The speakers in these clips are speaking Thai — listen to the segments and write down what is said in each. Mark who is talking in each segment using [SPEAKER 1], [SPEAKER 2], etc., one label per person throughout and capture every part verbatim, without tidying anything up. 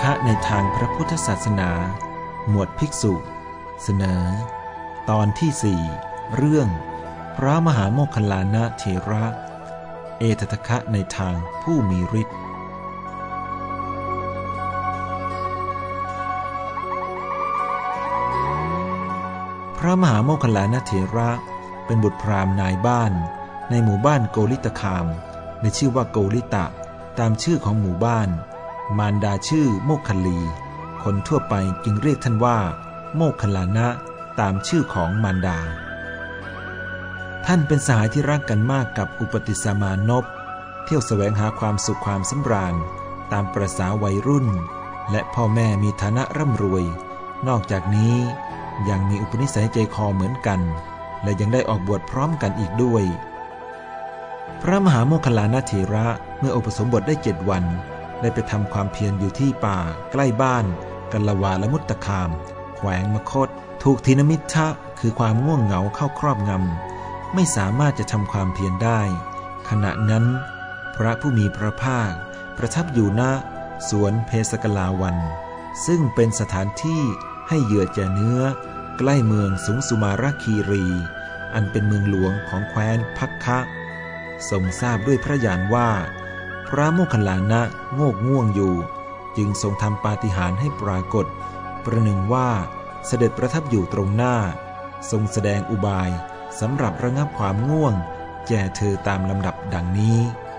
[SPEAKER 1] คะในทางพระพุทธศาสนาหมวดภิกษุเสนอตอนที่สี่เรื่องพระมหาโมคคัลลานะเถระเอตทัคคะในทางผู้มีฤทธิ์พระมหาโมคคัลลานะเถระเป็นบุตรพราหมณ์นายบ้านในหมู่บ้านโกลิตคามในชื่อว่าโกลิตะตามชื่อของหมู่บ้านมารดาชื่อโมคคัลลีคนทั่วไปจึงเรียกท่านว่าโมคคัลลานะตามชื่อของมารดาท่านเป็นสหายที่รักกันมากกับอุปติสมานพเที่ยวแสวงหาความสุขความสำราญตามประสาวัยรุ่นและพ่อแม่มีฐานะร่ำรวยนอกจากนี้ยังมีอุปนิสัยใจคอเหมือนกันและยังได้ออกบวชพร้อมกันอีกด้วยพระมหาโมคคัลลานะเถระเมื่ออุปสมบทได้เจ็ดวันได้ไปทำความเพียรอยู่ที่ป่าใกล้บ้านกัลลวาลมุตตคามแขวงมคธถูกทินมิทธะคือความง่วงเหงาเข้าครอบงำไม่สามารถจะทำความเพียรได้ขณะนั้นพระผู้มีพระภาคประทับอยู่ณสวนเพสกลาวันซึ่งเป็นสถานที่ให้เหยื่อแก่เนื้อใกล้เมืองสุงสุมาราคีรีอันเป็นเมืองหลวงของแคว้นพักคะทรงทราบด้วยพระญาณว่าพระโมคคัลลานะโงกง่วงอยู่จึงทรงทำปาฏิหาริย์ให้ปรากฏประหนึ่งว่าเสด็จประทับอยู่ตรงหน้าทรงแสดงอุบายสำหรับระงับความง่วงแก่เธอตามลำดับดังนี้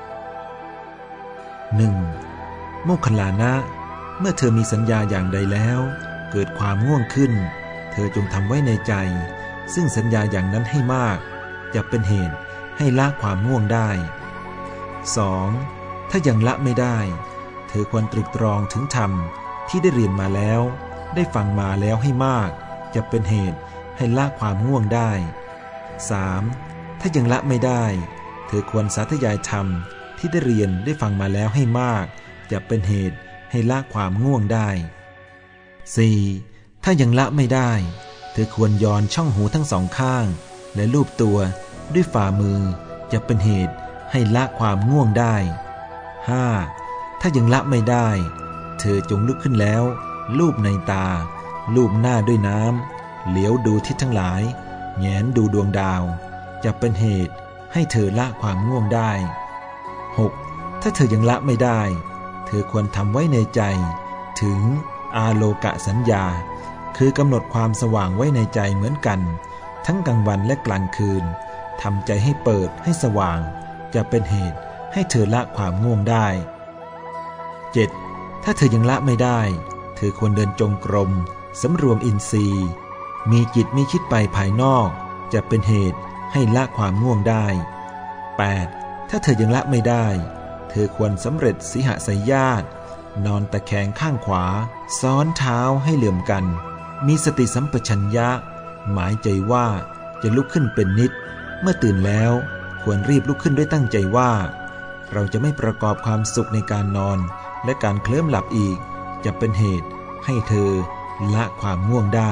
[SPEAKER 1] หนึ่ง. โมคคัลลานะเมื่อเธอมีสัญญาอย่างใดแล้วเกิดความง่วงขึ้นเธอจงทำไว้ในใจซึ่งสัญญาอย่างนั้นให้มากจะเป็นเหตุให้ละความง่วงได้ สอง. ถ้ายังละไม่ได้เธอควรตรึกตรองถึงธรรมที่ได้เรียนมาแล้วได้ฟังมาแล้วให้มากจะเป็นเหตุให้ละความง่วงได้ สาม. ถ้ายังละไม่ได้เธอควรสาธยายธรรมที่ได้เรียนได้ฟังมาแล้วให้มากจะเป็นเหตุให้ละความง่วงได้ สี่. ถ้ายังละไม่ได้เธอควรย้อนช่องหูทั้งสองข้างและลูบตัวด้วยฝ่ามือจะเป็นเหตุให้ละความง่วงได้ ห้า. ถ้ายังละไม่ได้เธอจงลุกขึ้นแล้วลูบในตาลูบหน้าด้วยน้ำเหลียวดูทิศทั้งหลายแงนดูดวงดาวจะเป็นเหตุให้เธอละความง่วงได้ หก. ถ้าเธอยังละไม่ได้เธอควรทำไว้ในใจถึงอาโลกสัญญาคือกำหนดความสว่างไว้ในใจเหมือนกันทั้งกลางวันและกลางคืนทำใจให้เปิดให้สว่างจะเป็นเหตุให้เธอละความง่วงได้ เจ็ด. ถ้าเธอยังละไม่ได้เธอควรเดินจงกรมสำรวมอินทรีย์มีจิตมิคิดไปภายนอกจะเป็นเหตุให้ละความง่วงได้ แปด. ถ้าเธอยังละไม่ได้เธอควรสำเร็จสิหสยญาตนอนตะแคงข้างขวาซ้อนเท้าให้เหลื่อมกันมีสติสัมปชัญญะหมายใจว่าจะลุกขึ้นเป็นนิดเมื่อตื่นแล้วควรรีบลุกขึ้นด้วยตั้งใจว่าเราจะไม่ประกอบความสุขในการนอนและการเคลิ้มหลับอีกจะเป็นเหตุให้เธอละความง่วงได้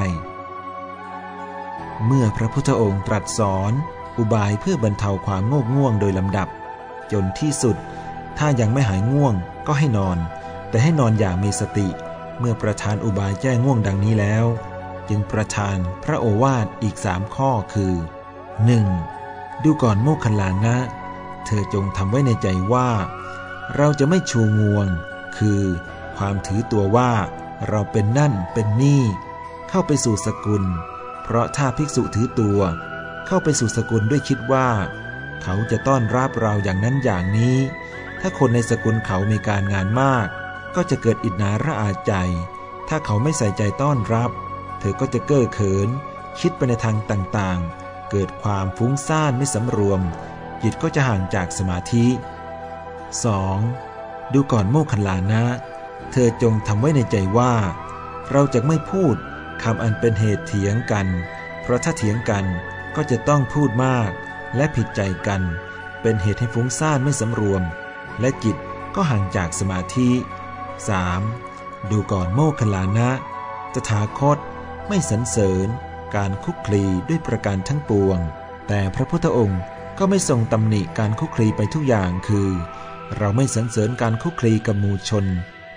[SPEAKER 1] เมื่อพระพุทธองค์ตรัสสอนอุบายเพื่อบรรเทาความโงกง่วงโดยลำดับจนที่สุดถ้ายังไม่หายง่วงก็ให้นอนแต่ให้นอนอย่างมีสติเมื่อประทานอุบายแก้ง่วงดังนี้แล้วจึงประทานพระโอวาทอีกสามข้อคือ หนึ่ง. ดูก่อนโมคคัลลานะเธอจงทำไว้ในใจว่าเราจะไม่ชูงวงคือความถือตัวว่าเราเป็นนั่นเป็นนี่เข้าไปสู่สกุลเพราะถ้าภิกษุถือตัวเข้าไปสู่สกุลด้วยคิดว่าเขาจะต้อนรับเราอย่างนั้นอย่างนี้ถ้าคนในสกุลเขามีการงานมากก็จะเกิดอิจฉาระอาใจถ้าเขาไม่ใส่ใจต้อนรับเธอก็จะเก้อเขินคิดไปในทางต่างๆเกิดความฟุ้งซ่านไม่สำรวมจิตก็จะห่างจากสมาธิ สอง. ดูก่อนโมคคัลลานะเธอจงทำไว้ในใจว่าเราจะไม่พูดคำอันเป็นเหตุเถียงกันเพราะถ้าเถียงกันก็จะต้องพูดมากและผิดใจกันเป็นเหตุให้ฟุ้งซ่านไม่สำรวมและจิตก็ห่างจากสมาธิ สาม. ดูก่อนโมคคัลลานะตถาคตไม่สรรเสริญการคุกคลีด้วยประการทั้งปวงแต่พระพุทธองค์ก็ไม่ทรงตำหนิการคุกคลีไปทุกอย่างคือเราไม่สรรเสริญการคุกคลีกับหมู่ชน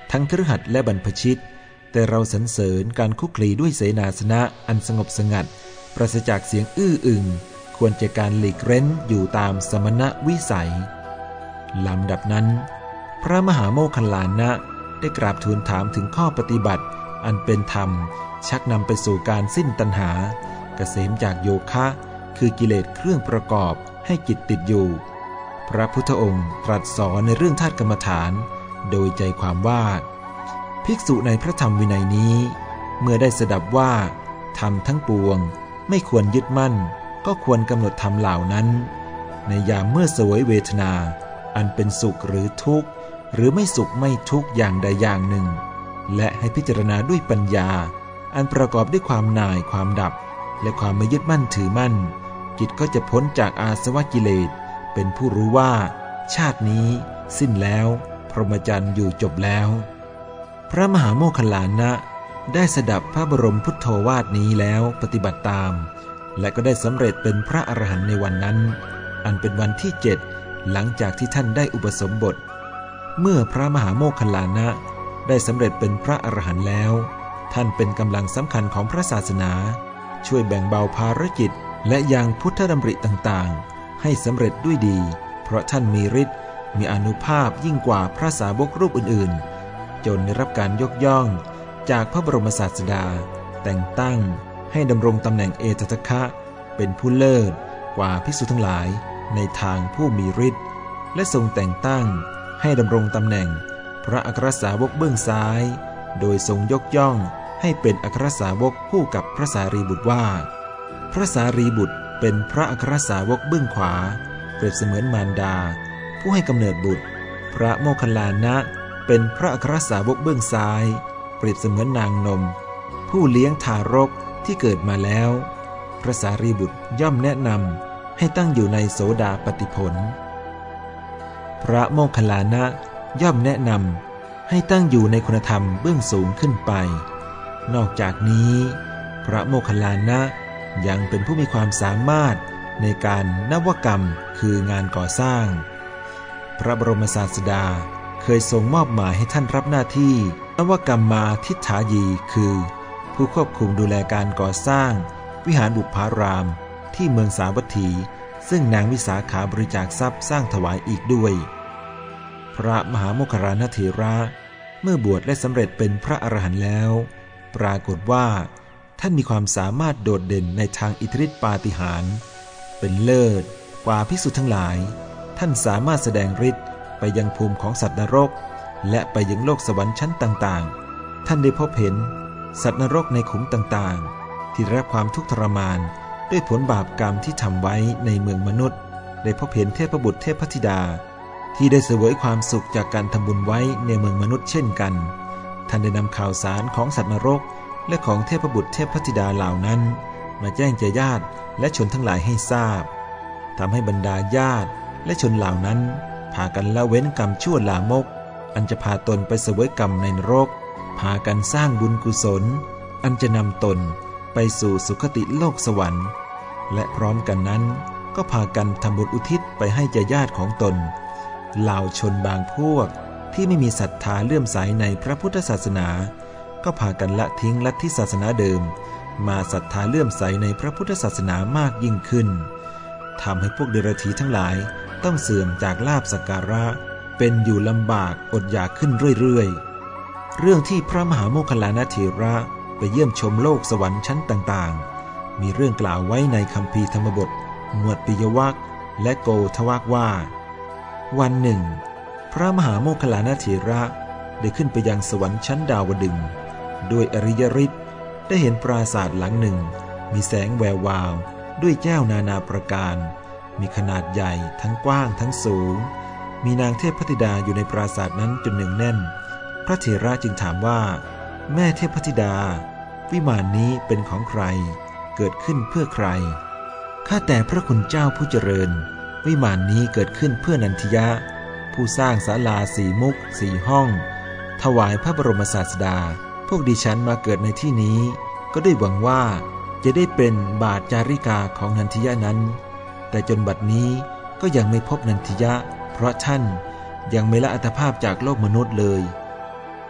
[SPEAKER 1] ทั้งคฤหัสถ์และบรรพชิตแต่เราสรรเสริญการคุกคลีด้วยเสนาสนะอันสงบสงัดปราศจากเสียงอื้ออึงควรจะการหลีกเร้นอยู่ตามสมณวิสัยลำดับนั้นพระมหาโมคคัลลานะได้กราบทูลถามถึงข้อปฏิบัติอันเป็นธรรมชักนำไปสู่การสิ้นตัณหาเกษมจากโยคะคือกิเลสเครื่องประกอบให้จิตติดอยู่พระพุทธองค์ตรัสสอนในเรื่องธาตุกรรมฐานโดยใจความว่าภิกษุในพระธรรมวินัยนี้เมื่อได้สดับว่าธรรมทั้งปวงไม่ควรยึดมั่นก็ควรกำหนดธรรมเหล่านั้นในยามเมื่อเสวยเวทนาอันเป็นสุขหรือทุกข์หรือไม่สุขไม่ทุกข์อย่างใดอย่างหนึ่งและให้พิจารณาด้วยปัญญาอันประกอบด้วยความหน่ายความดับและความไม่ยึดมั่นถือมั่นจิตก็จะพ้นจากอาสวะกิเลสเป็นผู้รู้ว่าชาตินี้สิ้นแล้วพรหมจรรย์อยู่จบแล้วพระมหาโมคคัลลานะได้สดับพระบรมพุทโธวาทนี้แล้วปฏิบัติตามและก็ได้สำเร็จเป็นพระอรหันต์ในวันนั้นอันเป็นวันที่เจ็ดหลังจากที่ท่านได้อุปสมบทเมื่อพระมหาโมคคัลลานะได้สำเร็จเป็นพระอรหันต์แล้วท่านเป็นกำลังสำคัญของพระศาสนาช่วยแบ่งเบาภารกิจและยังพุทธดำริต่างๆให้สำเร็จด้วยดีเพราะท่านมีฤทธิ์มีอานุภาพยิ่งกว่าพระสาวกรูปอื่นๆจนได้รับการยกย่องจากพระบรมศาสดาแต่งตั้งให้ดำรงตำแหน่งเอตทัคคะเป็นผู้เลิศกว่าภิกษุทั้งหลายในทางผู้มีฤทธิ์และทรงแต่งตั้งให้ดำรงตำแหน่งพระอัครสาวกเบื้องซ้ายโดยทรงยกย่องให้เป็นอัครสาวกคู่กับพระสารีบุตรว่าพระสารีบุตรเป็นพระอัครสาวกเบื้องขวาเปรียบเสมือนมารดาผู้ให้กำเนิดบุตรพระโมคคัลลานะเป็นพระอัครสาวกเบื้องซ้ายเปรียบเสมือนนางนมผู้เลี้ยงทารกที่เกิดมาแล้วพระสารีบุตรย่อมแนะนำให้ตั้งอยู่ในโสดาปัตติผลพระโมคคัลลานะย่อมแนะนำให้ตั้งอยู่ในคุณธรรมเบื้องสูงขึ้นไปนอกจากนี้พระโมคคัลลานะยังเป็นผู้มีความสามารถในการนวกรรมคืองานก่อสร้างพระบรมศาสดาเคยทรงมอบหมายให้ท่านรับหน้าที่นวกรรมมาทิฏฐายีคือผู้ควบคุมดูแลการก่อสร้างวิหารบุพารามที่เมืองสาวัตถีซึ่งนางวิสาขาบริจาคทรัพย์สร้างถวายอีกด้วยพระมหาโมคคัลลานะเถระเมื่อบวชและสำเร็จเป็นพระอรหันต์แล้วปรากฏว่าท่านมีความสามารถโดดเด่นในทางอิทธิฤทธิปาฏิหาริย์เป็นเลิศกว่าภิกษุทั้งหลายท่านสามารถแสดงฤทธิ์ไปยังภูมิของสัตว์นรกและไปยังโลกสวรรค์ชั้นต่างๆท่านได้พบเห็นสัตว์นรกในขุมต่างๆที่ได้รับความทุกข์ทรมานด้วยผลบาปกรรมที่ทำไว้ในเมืองมนุษย์ได้พบเห็นเทพบุตรเทพธิดาที่ได้เสวยความสุขจากการทำบุญไว้ในเมืองมนุษย์เช่นกันท่านได้นำข่าวสารของสัตว์นรกและของเทพบุตรเทพธิดาเหล่านั้นมาแจ้งแก่ญาติและชนทั้งหลายให้ทราบทำให้บรรดาญาติและชนเหล่านั้นพากันละเว้นกรรมชั่วลามกอันจะพาตนไปเสวยกรรมในนรกพากันสร้างบุญกุศลอันจะนำตนไปสู่สุคติโลกสวรรค์และพร้อมกันนั้นก็พากันทำบุญอุทิศไปให้แก่ญาติของตนเหล่าชนบางพวกที่ไม่มีศรัทธาเลื่อมใสในพระพุทธศาสนาก็พากันละทิ้งลัทธิศาสนาเดิมมาศรัทธาเลื่อมใสในพระพุทธศาสนามากยิ่งขึ้นทำให้พวกเดรัจฉีทั้งหลายต้องเสื่อมจากลาภสักการะเป็นอยู่ลำบากอดอยากขึ้นเรื่อยๆเรื่องที่พระมหาโมคคัลลานะเถระไปเยี่ยมชมโลกสวรรค์ชั้นต่างๆมีเรื่องกล่าวไว้ในคัมภีร์ธรรมบทหมวดปิยวรรคและโกฏวรรคว่าวันหนึ่งพระมหาโมคคัลลานะเถระได้ขึ้นไปยังสวรรค์ชั้นดาวดึงส์ด้วยอริยฤทธิ์ได้เห็นปราสาทหลังหนึ่งมีแสงแวววาวด้วยแก้วนานาประการมีขนาดใหญ่ทั้งกว้างทั้งสูงมีนางเทพธิดาอยู่ในปราสาทนั้นจนหนึ่งแน่นพระเถระจึงถามว่าแม่เทพธิดาวิมานนี้เป็นของใครเกิดขึ้นเพื่อใครข้าแต่พระคุณเจ้าผู้เจริญวิมานนี้เกิดขึ้นเพื่อนันทิยะผู้สร้างศาลาสีมุกสี่ห้องถวายพระบรมศาสดาพวกดิฉันมาเกิดในที่นี้ก็ได้หวังว่าจะได้เป็นบาทจาริกาของนันทิยะนั้นแต่จนบัดนี้ก็ยังไม่พบนันทิยะเพราะท่านยังไม่ละอัตภาพจากโลกมนุษย์เลย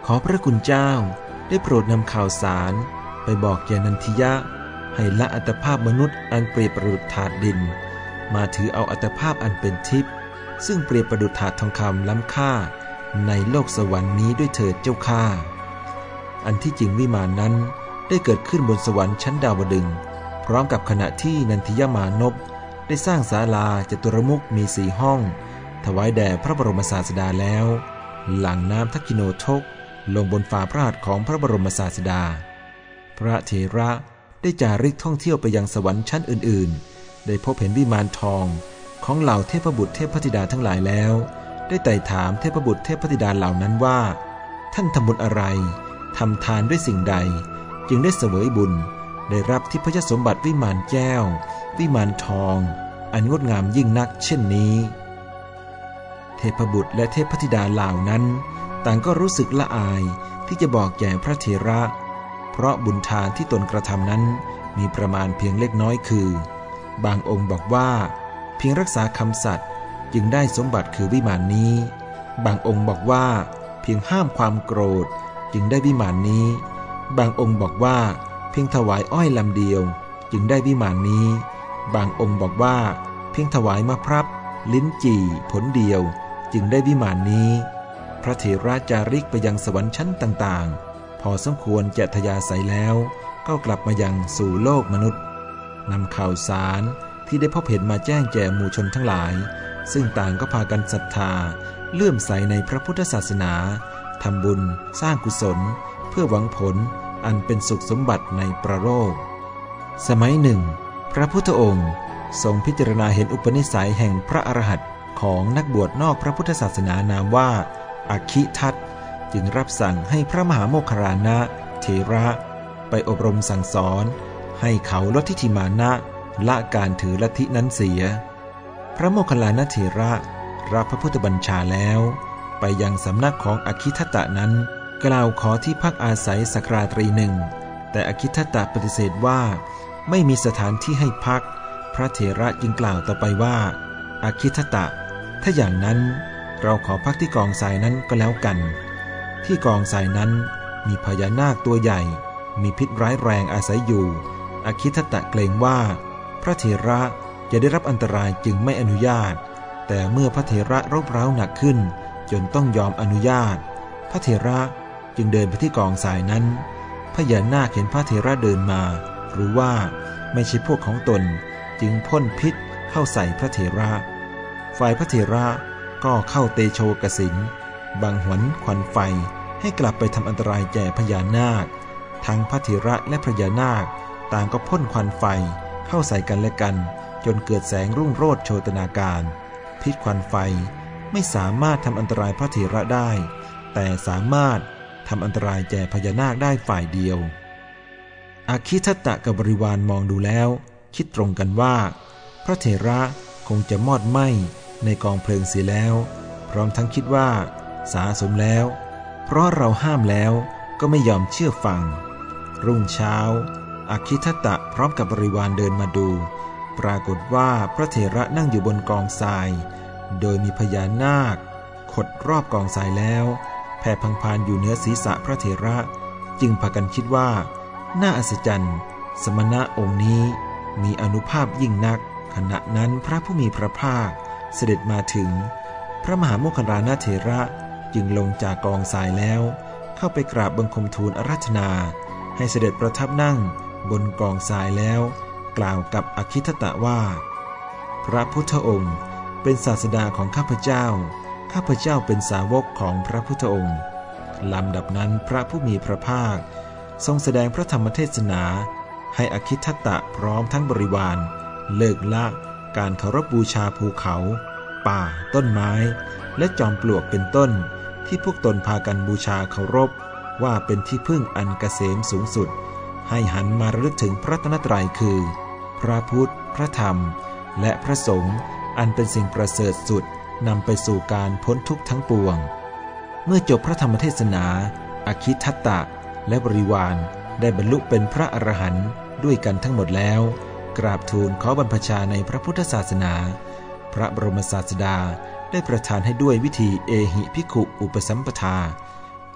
[SPEAKER 1] ขอพระคุณเจ้าได้โปรดนำข่าวสารไปบอกแก่นันทิยะให้ละอัตภาพมนุษย์อันเปรียบประดุจถาดดินมาถือเอาอัตภาพอันเป็นทิพย์ซึ่งเปรียบประดุจถาดทองคำล้ำค่าในโลกสวรรค์นี้ด้วยเถิดเจ้าข้าอันที่จริงวิมานนั้นได้เกิดขึ้นบนสวรรค์ชั้นดาวดึงส์พร้อมกับขณะที่นันทิยมานพได้สร้างศาลาจตุรมุขมีสี่ห้องถวายแด่พระบรมศาสดาแล้วหลั่งน้ำทักขิโนทกลงบนฝ่าพระหัตถ์ของพระบรมศาสดาพระเถระได้จาริกท่องเที่ยวไปยังสวรรค์ชั้นอื่นๆได้พบเห็นวิมานทองของเหล่าเทพบุตรเทพธิดาทั้งหลายแล้วได้ไต่ถามเทพบุตรเทพธิดาเหล่านั้นว่าท่านทำบุญอะไรทำทานด้วยสิ่งใดจึงได้เสวยบุญได้รับทิพยสมบัติวิมานแก้ววิมานทองอันงดงามยิ่งนักเช่นนี้เทพบุตรและเทพธิดาเหล่านั้นต่างก็รู้สึกละอายที่จะบอกแก่พระเถระเพราะบุญทานที่ตนกระทำนั้นมีประมาณเพียงเล็กน้อยคือบางองค์บอกว่าเพียงรักษาคำสัตย์จึงได้สมบัติคือวิมานนี้บางองค์บอกว่าเพียงห้ามความโกรธจึงได้วิมานนี้บางองค์บอกว่าเพียงถวายอ้อยลำเดียวจึงได้วิมานนี้บางองค์บอกว่าเพียงถวายมะพร้าวลิ้นจี่ผลเดียวจึงได้วิมานนี้พระเถระจาริกไปยังสวรรค์ชั้นต่างๆพอสมควรจะทยาศัยแล้วก็กลับมายังสู่โลกมนุษย์นำข่าวสารที่ได้พบเห็นมาแจ้งแก่หมู่ชนทั้งหลายซึ่งต่างก็พากันศรัทธาเลื่อมใสในพระพุทธศาสนาทำบุญสร้างกุศลเพื่อหวังผลอันเป็นสุขสมบัติในประโลกสมัยหนึ่งพระพุทธองค์ทรงพิจารณาเห็นอุปนิสัยแห่งพระอรหันต์ของนักบวชนอกพระพุทธศาสนานามว่าอคิทัตจึงรับสั่งให้พระมหาโมคคัลลานะเถระไปอบรมสั่งสอนให้เขาลดทิฏฐิมานะละการถือลัทธินั้นเสียพระโมคคัลลานะเถระรับพระพุทธบัญชาแล้วไปยังสำนักของอคิทัตตะนั้นกล่าวขอที่พักอาศัยสักราตรีหนึ่งแต่อคิทัตตะปฏิเสธว่าไม่มีสถานที่ให้พักพระเถระจึงกล่าวต่อไปว่าอคิทัตตะถ้าอย่างนั้นเราขอพักที่กองทรายนั้นก็แล้วกันที่กองทรายนั้นมีพญานาคตัวใหญ่มีพิษร้ายแรงอาศัยอยู่อคิทัตตะเกรงว่าพระเถระจะได้รับอันตรายจึงไม่อนุญาตแต่เมื่อพระเถระรบเร้าหนักขึ้นจนต้องยอมอนุญาตพระเถระจึงเดินไปที่กองทรายนั้นพญานาคเห็นพระเถระเดินมารู้ว่าไม่ใช่พวกของตนจึงพ่นพิษเข้าใส่พระเถระฝ่ายพระเถระก็เข้าเตโชกสินบังหวนควันไฟให้กลับไปทำอันตรายแก่พญานาคทั้งพระเถระและพญานาคต่างก็พ่นควันไฟเข้าใส่กันและกันจนเกิดแสงรุ่งโรจน์โชตนาการพิษควันไฟไม่สามารถทำอันตรายพระเถระได้แต่สามารถทำอันตรายแก่พญานาคได้ฝ่ายเดียวอคิทัตตะกับบริวารมองดูแล้วคิดตรงกันว่าพระเถระคงจะมอดไหม้ในกองเพลิงเสียแล้วพร้อมทั้งคิดว่าสาสมแล้วเพราะเราห้ามแล้วก็ไม่ยอมเชื่อฟังรุ่งเช้าอคิทัตตะพร้อมกับบริวารเดินมาดูปรากฏว่าพระเถระนั่งอยู่บนกองทรายโดยมีพญานาคขดรอบกองทรายแล้วแผ่พังพานอยู่เหนือศีรษะพระเถระจึงพากันคิดว่าน่าอัศจรรย์สมณะองค์นี้มีอานุภาพยิ่งนักขณะนั้นพระผู้มีพระภาคเสด็จมาถึงพระมหาโมคคัลลานะเถระจึงลงจากกองทรายแล้วเข้าไปกราบบังคมทูลอาราธนาให้เสด็จประทับนั่งบนกองทรายแล้วกล่าวกับอคิทัตตะว่าพระพุทธองค์เป็นศาสดาของข้าพเจ้าข้าพเจ้าเป็นสาวกของพระพุทธองค์ลำดับนั้นพระผู้มีพระภาคทรงแสดงพระธรรมเทศนาให้อคิทัตตะพร้อมทั้งบริวารเลิกละการเคารพบูชาภูเขาป่าต้นไม้และจอมปลวกเป็นต้นที่พวกตนพากันบูชาเคารพว่าเป็นที่พึ่งอันเกษมสูงสุดให้หันมาระลึกถึงพระรัตนตรัยคือพระพุทธพระธรรมและพระสงฆ์อันเป็นสิ่งประเสริฐสุดนำไปสู่การพ้นทุกข์ทั้งปวงเมื่อจบพระธรรมเทศนาอคิทัตตะและบริวารได้บรรลุเป็นพระอรหันต์ด้วยกันทั้งหมดแล้วกราบทูลขอบรรพชาในพระพุทธศาสนาพระบรมศาสดาได้ประทานให้ด้วยวิธีเอหิภิกขุอุปสัมปทาพ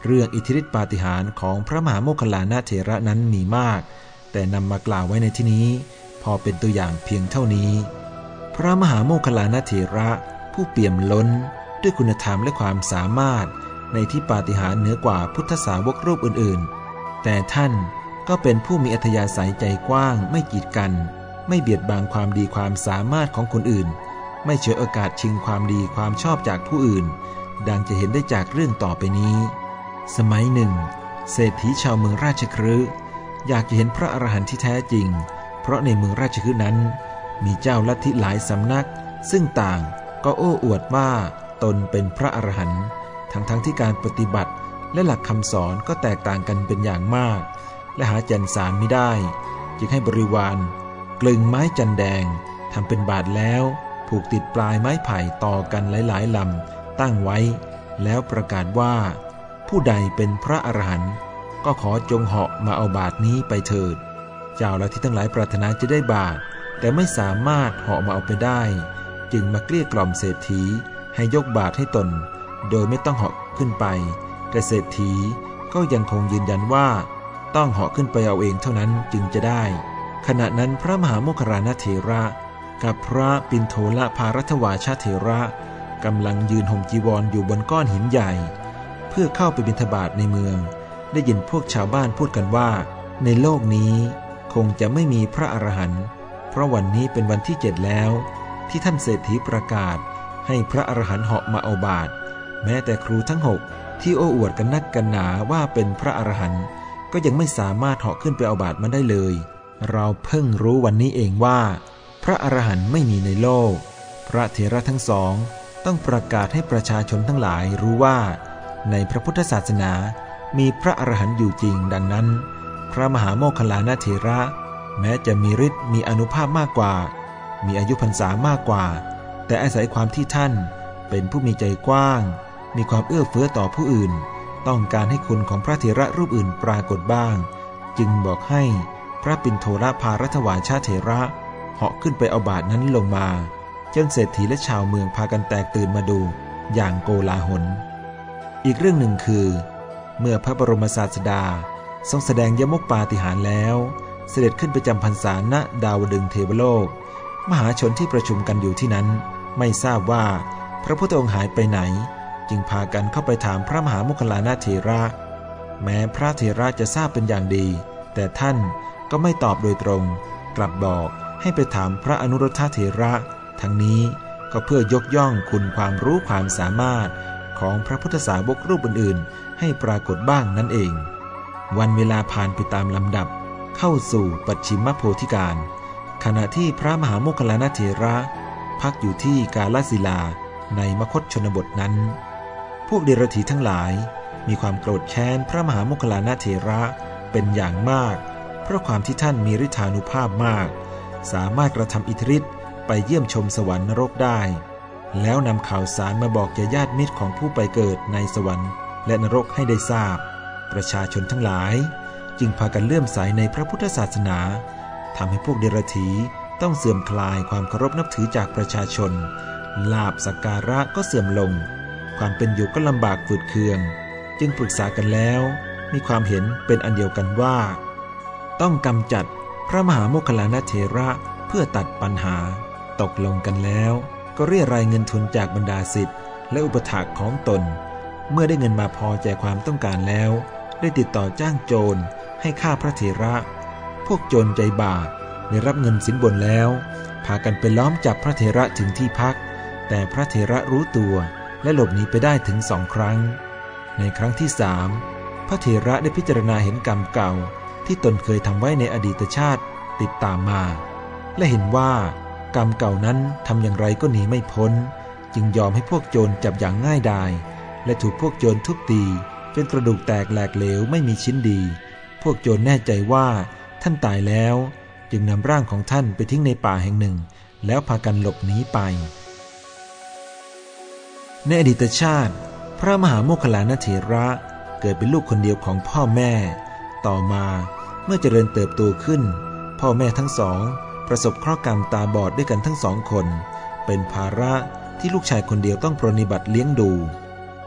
[SPEAKER 1] เรื่องอิทธิฤทธิปาฏิหาริย์ของพระมหาโมคคัลลานะเถระนั้นมีมากแต่นำมากล่าวไว้ในที่นี้พอเป็นตัวอย่างเพียงเท่านี้พระมหาโมคคัลลานะเถระผู้เปี่ยมล้นด้วยคุณธรรมและความสามารถในที่ปาฏิหาริย์เหนือกว่าพุทธสาวกรูปอื่นๆแต่ท่านก็เป็นผู้มีอัธยาศัยใจกว้างไม่กีดกันไม่เบียดบังความดีความสามารถของคนอื่นไม่เฉวยโอกาสชิงความดีความชอบจากผู้อื่นดังจะเห็นได้จากเรื่องต่อไปนี้สมัยหนึ่งเศรษฐีชาวเมืองราชคฤห์อยากจะเห็นพระอรหันต์ที่แท้จริงเพราะในเมืองราชคฤห์นั้นมีเจ้าลัทธิหลายสำนักซึ่งต่างก็โอ้อวดว่าตนเป็นพระอรหันต์ทั้งๆ ท, ที่การปฏิบัติและหลักคำสอนก็แตกต่างกันเป็นอย่างมากและหาแก่นสารไม่ได้จึงให้บริวารกลึงไม้จันแดงทำเป็นบาทแล้วผูกติดปลายไม้ไผ่ต่อกันหลายๆลำตั้งไว้แล้วประกาศว่าผู้ใดเป็นพระอรหันต์ก็ขอจงเหาะมาเอาบาทนี้ไปเถิดเจ้าลัทธิทั้งหลายปรารถนาจะได้บาทแต่ไม่สามารถเหาะมาเอาไปได้จึงมาเกลี้ยกล่อมเศรษฐีให้ยกบาทให้ตนโดยไม่ต้องเหาะขึ้นไปแต่เศรษฐีก็ยังคงยืนยันว่าต้องเหาะขึ้นไปเอาเองเท่านั้นจึงจะได้ขณะนั้นพระมหาโมคคัลลานะเถระกับพระปิณโทลภารัตวาชเถระกำลังยืนห่มจีวร อ, อยู่บนก้อนหินใหญ่เพื่อเข้าไปบิณฑบาตในเมืองได้ยินพวกชาวบ้านพูดกันว่าในโลกนี้คงจะไม่มีพระอรหันต์เพราะวันนี้เป็นวันที่เจ็ดแล้วที่ท่านเศรษฐีประกาศให้พระอรหันต์เหาะมาเอาบาตรแม้แต่ครูทั้งหกที่โอ้อวดกันนักกันหนาว่าเป็นพระอรหันต์ก็ยังไม่สามารถเหาะขึ้นไปเอาบาตรมาได้เลยเราเพิ่งรู้วันนี้เองว่าพระอรหันต์ไม่มีในโลกพระเถระทั้งสองต้องประกาศให้ประชาชนทั้งหลายรู้ว่าในพระพุทธศาสนามีพระอรหันต์อยู่จริงดังนั้นพระมหาโมคคัลลานะเถระแม้จะมีฤทธิ์มีอานุภาพมากกว่ามีอายุพรรษามากกว่าแต่อาศัยความที่ท่านเป็นผู้มีใจกว้างมีความเอื้อเฟื้อต่อผู้อื่นต้องการให้คุณของพระเถระรูปอื่นปรากฏบ้างจึงบอกให้พระปิณโทลภารัตวาชเถระเหาะขึ้นไปเอาบาทนั้นลงมาจนเศรษฐีและชาวเมืองพากันแตกตื่นมาดูอย่างโกลาหลอีกเรื่องหนึ่งคือเมื่อพระบรมศาสดาทรงแสดงยมกปาฏิหาริย์แล้วเสด็จขึ้นไปจำพรรษาณดาวดึงส์เทวโลกมหาชนที่ประชุมกันอยู่ที่นั้นไม่ทราบว่าพระพุทธองค์หายไปไหนจึงพากันเข้าไปถามพระมหาโมคคัลลานะเถระแม้พระเถระจะทราบเป็นอย่างดีแต่ท่านก็ไม่ตอบโดยตรงกลับบอกให้ไปถามพระอนุรุทธเถระทั้งนี้ก็เพื่อยกย่องคุณความรู้ความสามารถของพระพุทธสาวกรูปอื่นๆให้ปรากฏบ้างนั่นเองวันเวลาผ่านไปตามลำดับเข้าสู่ปัจฉิมโพธิกาลขณะที่พระมหาโมคคัลลานะเถระพักอยู่ที่กาลสิลาในมคธชนบทนั้นพวกเดรัจฉีทั้งหลายมีความโกรธแค้นพระมหาโมคคัลลานะเถระเป็นอย่างมากเพราะความที่ท่านมีฤทธานุภาพมากสามารถกระทำอิทธิฤทธิ์ไปเยี่ยมชมสวรรค์นรกได้แล้วนำข่าวสารมาบอกแก่ญาติมิตรของผู้ไปเกิดในสวรรค์และนรกให้ได้ทราบประชาชนทั้งหลายจึงพากันเลื่อมใสในพระพุทธศาสนาทำให้พวกเดรัจฉีต้องเสื่อมคลายความเคารพนับถือจากประชาชนลาภสักการะก็เสื่อมลงความเป็นอยู่ก็ลำบากฝืดเคืองจึงปรึกษากันแล้วมีความเห็นเป็นอันเดียวกันว่าต้องกำจัดพระมหาโมคคัลลานะเถระเพื่อตัดปัญหาตกลงกันแล้วก็เรียรายเงินทุนจากบรรดาศิษย์และอุปถากของตนเมื่อได้เงินมาพอแก่ความต้องการแล้วได้ติดต่อจ้างโจรให้ฆ่าพระเถระพวกโจรใจบาปได้รับเงินสินบนแล้วพากันไปล้อมจับพระเถระถึงที่พักแต่พระเถระรู้ตัวและหลบหนีไปได้ถึงสองครั้งในครั้งที่สามพระเถระได้พิจารณาเห็นกรรมเก่าที่ตนเคยทำไว้ในอดีตชาติติดตามมาและเห็นว่ากรรมเก่านั้นทำอย่างไรก็หนีไม่พ้นจึงยอมให้พวกโจรจับอย่างง่ายดายและถูกพวกโจรทุบตีจนกระดูกแตกแหลกเหลวไม่มีชิ้นดีพวกโจรแน่ใจว่าท่านตายแล้วจึงนำร่างของท่านไปทิ้งในป่าแห่งหนึ่งแล้วพากันหลบหนีไปในอดีตชาติพระมหาโมคคัลลานะเถระเกิดเป็นลูกคนเดียวของพ่อแม่ต่อมาเมื่อเจริญเติบโตขึ้นพ่อแม่ทั้งสองประสบเคราะห์กรรมตาบอดด้วยกันทั้งสองคนเป็นภาระที่ลูกชายคนเดียวต้องปรนนิบัติเลี้ยงดู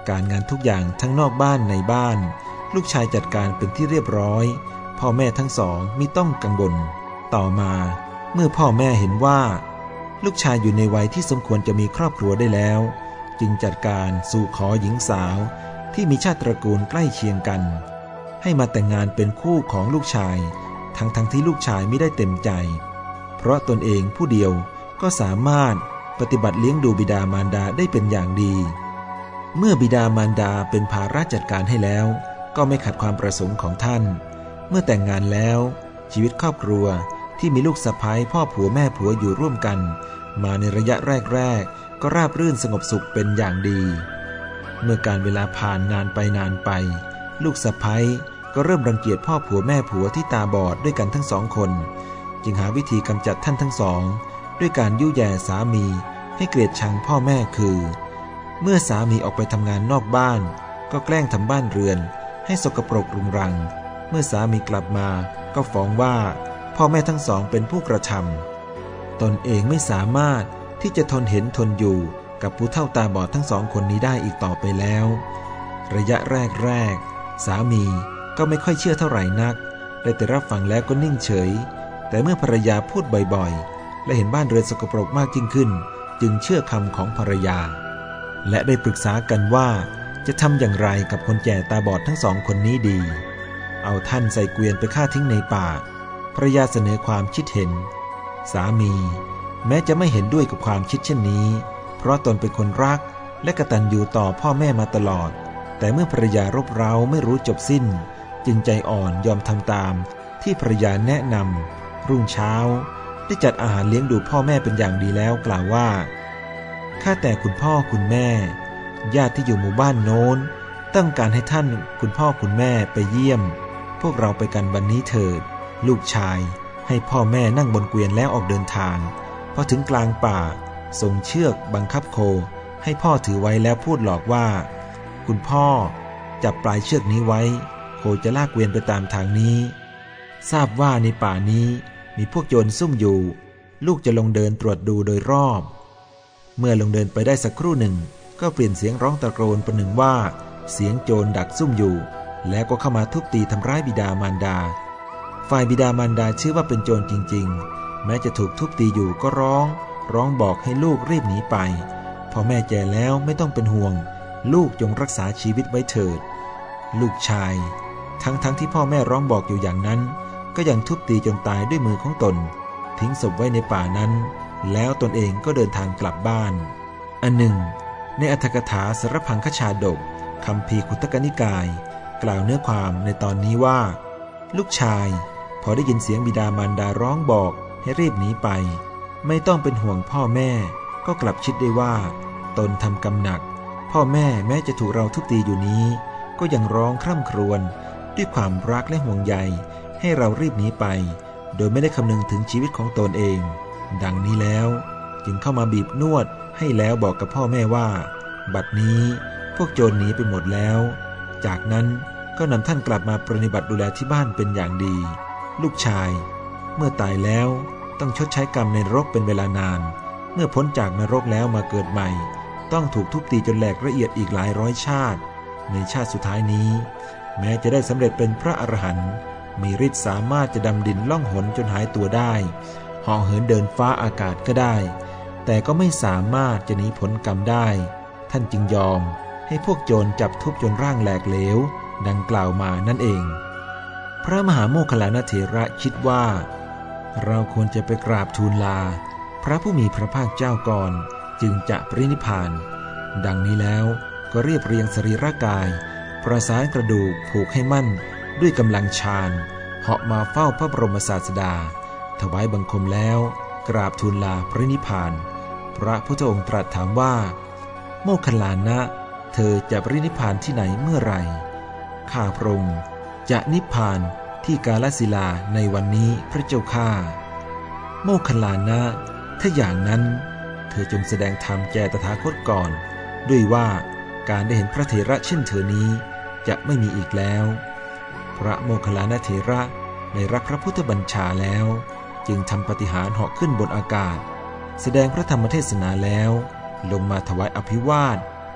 [SPEAKER 1] การงานทุกอย่างทั้งนอกบ้านในบ้านลูกชายจัดการเป็นที่เรียบร้อยพ่อแม่ทั้งสองมิต้องกังวลต่อมาเมื่อพ่อแม่เห็นว่าลูกชายอยู่ในวัยที่สมควรจะมีครอบครัวได้แล้วจึงจัดการสู่ขอหญิงสาวที่มีชาติตระกูลใกล้เคียงกันให้มาแต่งงานเป็นคู่ของลูกชายทั้งทั้งที่ลูกชายไม่ได้เต็มใจเพราะตนเองผู้เดียวก็สามารถปฏิบัติเลี้ยงดูบิดามารดาได้เป็นอย่างดีเมื่อบิดามารดาเป็นภาระจัดการให้แล้วก็ไม่ขัดความประสงค์ของท่านเมื่อแต่งงานแล้วชีวิตครอบครัวที่มีลูกสะใภ้พ่อผัวแม่ผัวอยู่ร่วมกันมาในระยะแรกๆก็ราบรื่นสงบสุขเป็นอย่างดีเมื่อการเวลาผ่านนานไปนานไปลูกสะใภ้ก็เริ่มรังเกียจพ่อผัวแม่ผัวที่ตาบอดด้วยกันทั้งสองคนจึงหาวิธีกำจัดท่านทั้งสองด้วยการยุแย่สามีให้เกลียดชังพ่อแม่คือเมื่อสามีออกไปทำงานนอกบ้านก็แกล้งทำบ้านเรือนให้สกปรกรุงรังเมื่อสามีกลับมาก็ฟ้องว่าพ่อแม่ทั้งสองเป็นผู้กระทำตนเองไม่สามารถที่จะทนเห็นทนอยู่กับผู้เฒ่าตาบอดทั้งสองคนนี้ได้อีกต่อไปแล้วระยะแรกๆสามีก็ไม่ค่อยเชื่อเท่าไหร่นักได้แต่รับฟังแล้วก็นิ่งเฉยแต่เมื่อภรรยาพูดบ่อยๆและเห็นบ้านเรือนสกปรกมากยิ่งขึ้นจึงเชื่อคำของภรรยาและได้ปรึกษากันว่าจะทำอย่างไรกับคนแก่ตาบอดทั้งสองคนนี้ดีเอาท่านใส่เกวียนไปฆ่าทิ้งในป่าภรรยาเสนอความคิดเห็นสามีแม้จะไม่เห็นด้วยกับความคิดเช่นนี้เพราะตนเป็นคนรักและกตัญญูต่อพ่อแม่มาตลอดแต่เมื่อภรรยารบเร้าไม่รู้จบสิ้นจึงใจอ่อนยอมทำตามที่ภรรยาแนะนำรุ่งเช้าได้จัดอาหารเลี้ยงดูพ่อแม่เป็นอย่างดีแล้วกล่าวว่าข้าแต่คุณพ่อคุณแม่ญาติที่อยู่หมู่บ้านโน้นต้องการให้ท่านคุณพ่อคุณแม่ไปเยี่ยมพวกเราไปกันวันนี้เถิดลูกชายให้พ่อแม่นั่งบนเกวียนแล้วออกเดินทางพอถึงกลางป่าส่งเชือกบังคับโคให้พ่อถือไว้แล้วพูดหลอกว่าคุณพ่อจับปลายเชือกนี้ไว้โคจะลากเกวียนไปตามทางนี้ทราบว่าในป่านี้มีพวกโจรซุ่มอยู่ลูกจะลงเดินตรวจดูโดยรอบเมื่อลงเดินไปได้สักครู่หนึ่งก็เปลี่ยนเสียงร้องตะโกนประหนึ่งว่าเสียงโจรดักซุ่มอยู่แล้วก็เข้ามาทุบตีทำร้ายบิดามารดาฝ่ายบิดามารดาเชื่อว่าเป็นโจรจริงๆแม้จะถูกทุบตีอยู่ก็ร้องร้องบอกให้ลูกรีบหนีไปพอแม่แก่แล้วไม่ต้องเป็นห่วงลูกจงรักษาชีวิตไว้เถิดลูกชายทั้งๆ ท, ที่พ่อแม่ร้องบอกอยู่อย่างนั้นก็ยังทุบตีจนตายด้วยมือของตนทิ้งศพไว้ในป่านั้นแล้วตนเองก็เดินทางกลับบ้านอันหนึ่งในอรรถกถาสรพังคชาดกคัมภีร์ขุตกนิกายกล่าวเนื้อความในตอนนี้ว่าลูกชายพอได้ยินเสียงบิดามารดาร้องบอกให้รีบหนีไปไม่ต้องเป็นห่วงพ่อแม่ก็กลับคิดได้ว่าตนทำกรรมหนักพ่อแม่แม้จะถูกเราทุบตีอยู่นี้ก็ยังร้องคร่ำครวญด้วยความรักและห่วงใยให้เรารีบหนีไปโดยไม่ได้คำนึงถึงชีวิตของตนเองดังนี้แล้วจึงเข้ามาบีบนวดให้แล้วบอกกับพ่อแม่ว่าบัดนี้พวกโจรหนีไปหมดแล้วจากนั้นก็นำท่านกลับมาปฏิบัติดูแลที่บ้านเป็นอย่างดีลูกชายเมื่อตายแล้วต้องชดใช้กรรมในนรกเป็นเวลานานเมื่อพ้นจากนรกแล้วมาเกิดใหม่ต้องถูกทุบตีจนแหลกละเอียดอีกหลายร้อยชาติในชาติสุดท้ายนี้แม้จะได้สำเร็จเป็นพระอรหันต์มีฤทธิ์สามารถจะดำดินล่องหนจนหายตัวได้ห่อเหินเดินฟ้าอากาศก็ได้แต่ก็ไม่สามารถจะหนีผลกรรมได้ท่านจึงยอมให้พวกโจรจับทุบจนร่างแหลกเหลวดังกล่าวมานั่นเองพระมหาโมคคัลลานะเถระคิดว่าเราควรจะไปกราบทูลลาพระผู้มีพระภาคเจ้าก่อนจึงจะปรินิพพานดังนี้แล้วก็เรียบเรียงสรีระกายประสานกระดูกผูกให้มั่นด้วยกำลังฌานเหาะมาเฝ้าพระบรมศาสดาถวายบังคมแล้วกราบทูลลาปรินิพพานพระพุทธองค์ตรัสถามว่าโมคคัลลานะเธอจะปรินิพพานที่ไหนเมื่อไหร่ข้าพระองค์จะนิพพานที่กาลสิลาในวันนี้พระเจ้าข้าโมคคัลลานะถ้าอย่างนั้นเธอจงแสดงธรรมแก่ตถาคตก่อนด้วยว่าการได้เห็นพระเถระเช่นเธอนี้จะไม่มีอีกแล้วพระโมคคัลลานะเถระได้รับพระพุทธบัญชาแล้วจึงทำปาฏิหาริย์เหาะขึ้นบนอากาศแสดงพระธรรมเทศนาแล้วลงมาถวายอภิวาท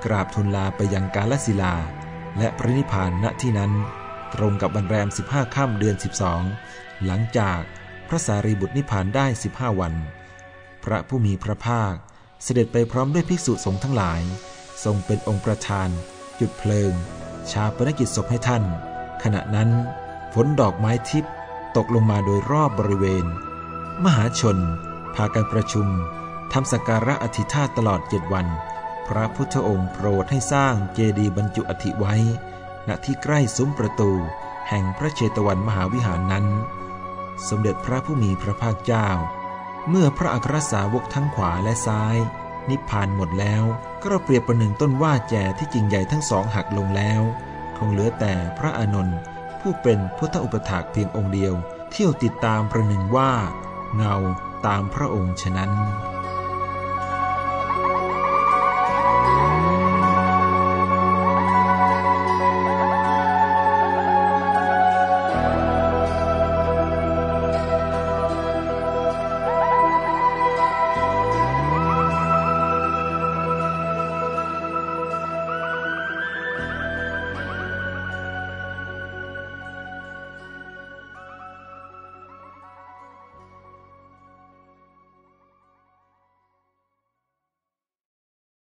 [SPEAKER 1] กราบทูลลาไปยังกาลสิลาและปรินิพพานณที่นั้นตรงกับวันแรมสิบห้าค่ำเดือนสิบสองหลังจากพระสารีบุตรนิพพานได้สิบห้าวันพระผู้มีพระภาคเสด็จไปพร้อมด้วยภิกษุสงฆ์ทั้งหลายทรงเป็นองค์ประธานจุดเพลิงชาปนกิจศพให้ท่านขณะนั้นฝนดอกไม้ทิพย์ตกลงมาโดยรอบบริเวณมหาชนพากันประชุมทำสักการะอธิษฐานตลอดเจ็ดวันพระพุทธองค์โปรดให้สร้างเจดีย์บรรจุอัฐิไว้ณที่ใกล้ซุ้มประตูแห่งพระเชตวันมหาวิหารนั้นสมเด็จพระผู้มีพระภาคเจ้าเมื่อพระอัครสาวกทั้งขวาและซ้ายนิพพานหมดแล้วก็เปรียบประหนึ่งต้นว่าแจที่กิ่งใหญ่ทั้งสองหักลงแล้วคงเหลือแต่พระอานนท์ผู้เป็นพุทธอุปถากเพียงองค์เดียวเที่ยวติดตามประหนึ่งว่าเงาตามพระองค์ฉะนั้น